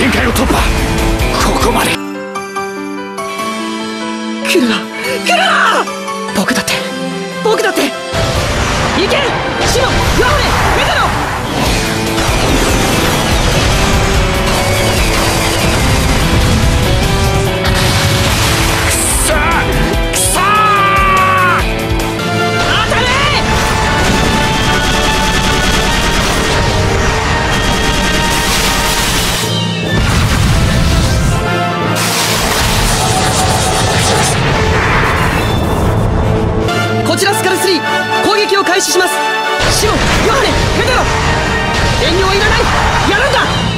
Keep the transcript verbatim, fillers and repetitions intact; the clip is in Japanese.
限界を突破。ここまで。 来るな来るな。僕だって僕だって。行けシモン、グアフレ、メタロ。 くそーくそー。 当たれ。こちらスカルスリー、攻撃を開始します。シモン、ヨハネ、メタロ。遠慮はいらない。やるんだ。